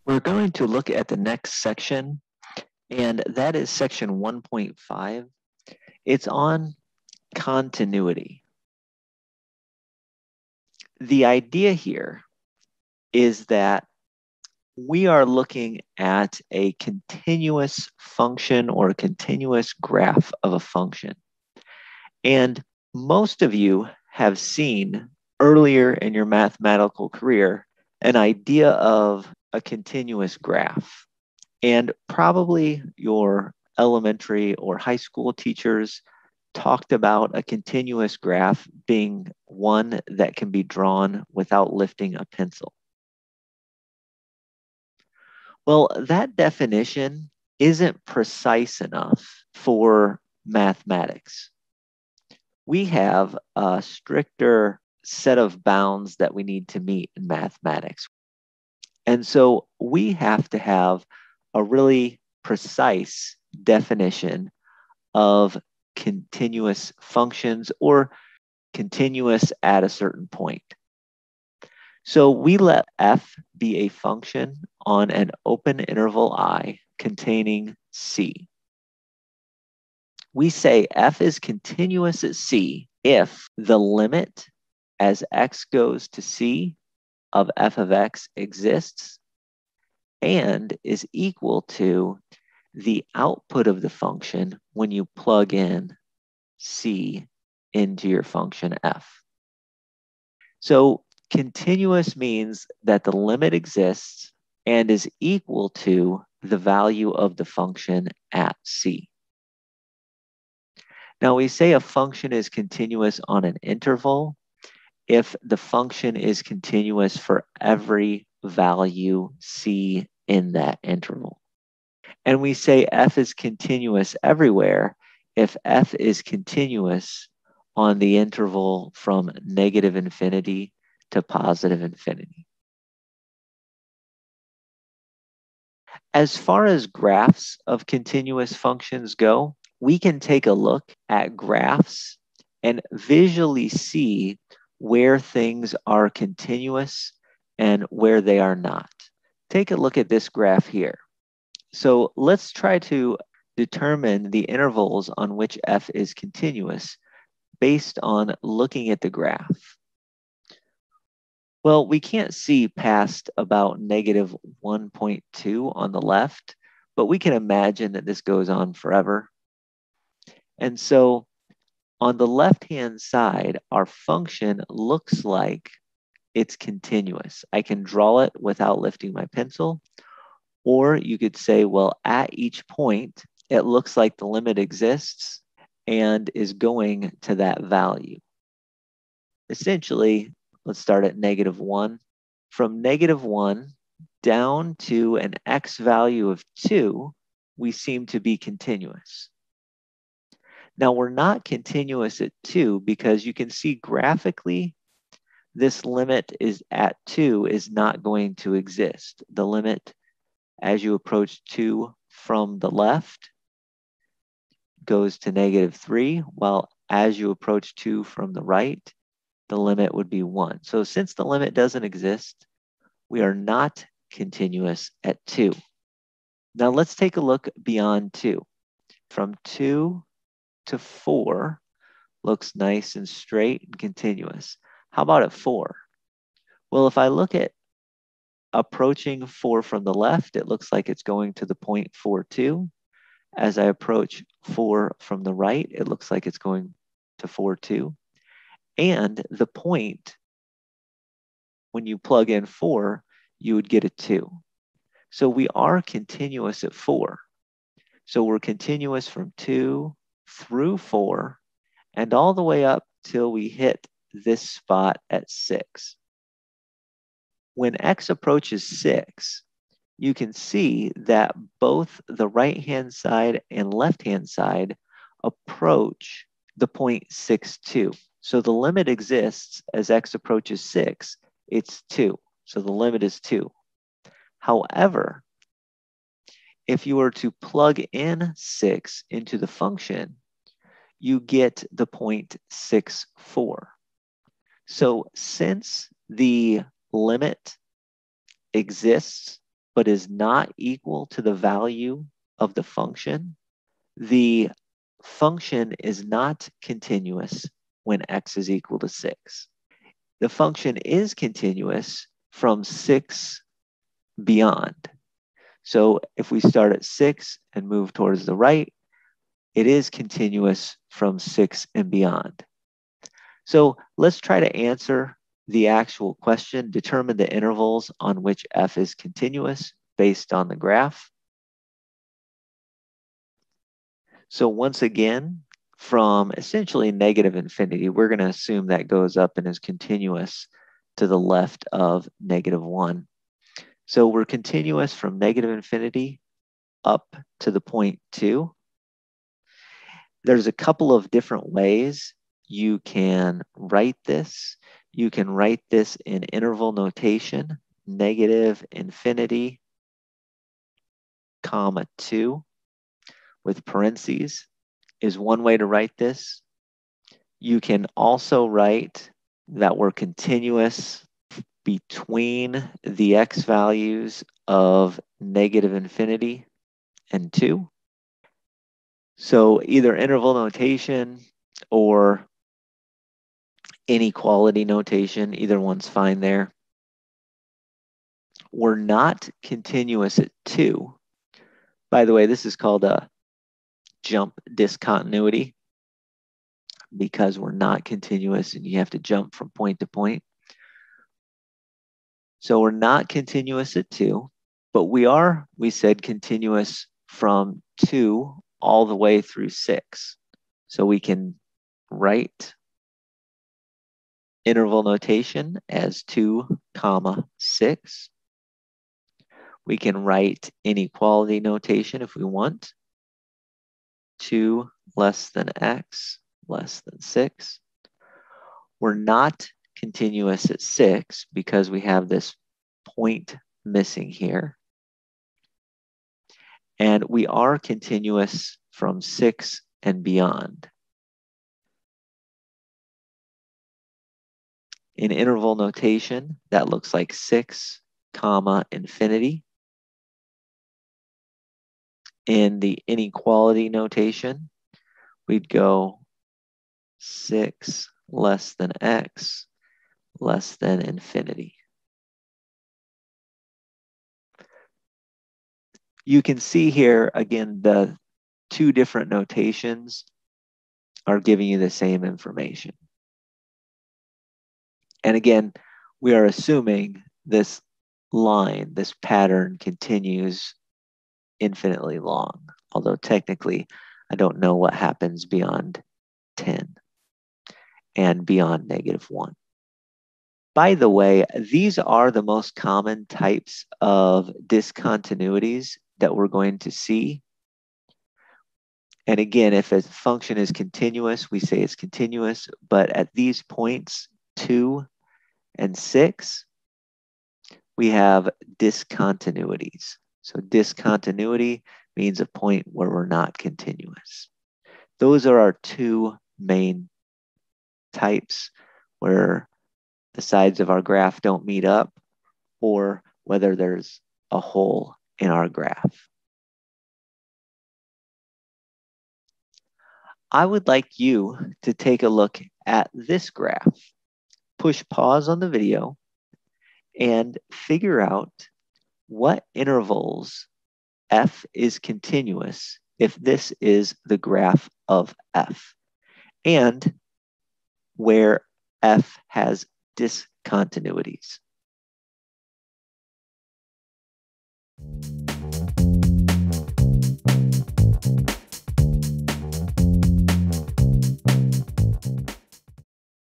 We're going to look at the next section, and that is section 1.5. It's on continuity. The idea here is that we are looking at a continuous function or a continuous graph of a function. And most of you have seen earlier in your mathematical career an idea of a continuous graph. And probably your elementary or high school teachers talked about a continuous graph being one that can be drawn without lifting a pencil. Well, that definition isn't precise enough for mathematics. We have a stricter set of bounds that we need to meet in mathematics. And so we have to have a really precise definition of continuous functions or continuous at a certain point. So we let f be a function on an open interval I containing c. We say f is continuous at c if the limit as x goes to c of f of x exists and is equal to the output of the function when you plug in c into your function f. So continuous means that the limit exists and is equal to the value of the function at c. Now we say a function is continuous on an interval if the function is continuous for every value c in that interval. And we say f is continuous everywhere if f is continuous on the interval from negative infinity to positive infinity. As far as graphs of continuous functions go, we can take a look at graphs and visually see where things are continuous and where they are not. Take a look at this graph here. So let's try to determine the intervals on which f is continuous based on looking at the graph. Well, we can't see past about negative 1.2 on the left, but we can imagine that this goes on forever. And so on the left-hand side, our function looks like it's continuous. I can draw it without lifting my pencil, or you could say, well, at each point, it looks like the limit exists and is going to that value. Essentially, let's start at negative 1. From negative 1 down to an x value of 2, we seem to be continuous. Now, we're not continuous at 2 because you can see graphically this limit is at 2 is not going to exist. The limit as you approach 2 from the left goes to negative 3, while as you approach 2 from the right, the limit would be 1. So since the limit doesn't exist, we are not continuous at 2. Now let's take a look beyond 2. From 2 to 4 looks nice and straight and continuous. How about at 4? Well, if I look at approaching 4 from the left, it looks like it's going to the point 4,2. As I approach 4 from the right, it looks like it's going to 4,2. And the point, when you plug in 4, you would get a 2. So we are continuous at 4. So we're continuous from 2 through 4 and all the way up till we hit this spot at 6. When x approaches 6, you can see that both the right-hand side and left-hand side approach the point 6,2. So the limit exists as x approaches 6, it's 2. So the limit is 2. However, if you were to plug in 6 into the function, you get the point 6,4. So since the limit exists, but is not equal to the value of the function, the function is not continuous when x is equal to 6. The function is continuous from 6 beyond. So if we start at 6 and move towards the right, it is continuous from 6 and beyond. So let's try to answer the actual question, determine the intervals on which f is continuous based on the graph. So once again, from essentially negative infinity, we're going to assume that goes up and is continuous to the left of -1. So we're continuous from negative infinity up to the point 2. There's a couple of different ways you can write this. You can write this in interval notation, negative infinity, comma 2 with parentheses is one way to write this. You can also write that we're continuous between the x values of negative infinity and 2. So either interval notation or inequality notation, either one's fine there. We're not continuous at 2. By the way, this is called a jump discontinuity because we're not continuous and you have to jump from point to point. So we're not continuous at 2, but we said continuous from 2 all the way through 6. So we can write interval notation as 2, 6. We can write inequality notation if we want. 2 less than x less than 6. We're not continuous at 6 because we have this point missing here. And we are continuous from 6 and beyond. In interval notation, that looks like 6, infinity. In the inequality notation, we'd go 6 less than x less than infinity. You can see here, again, the two different notations are giving you the same information. And again, we are assuming this line, this pattern continues infinitely long, although technically I don't know what happens beyond 10 and beyond -1. By the way, these are the most common types of discontinuities that we're going to see. And again, if a function is continuous, we say it's continuous, but at these points, 2 and 6, we have discontinuities. So discontinuity means a point where we're not continuous. Those are our two main types, where the sides of our graph don't meet up or whether there's a hole in our graph. I would like you to take a look at this graph. Push pause on the video and figure out what intervals f is continuous if this is the graph of f, and where f has discontinuities.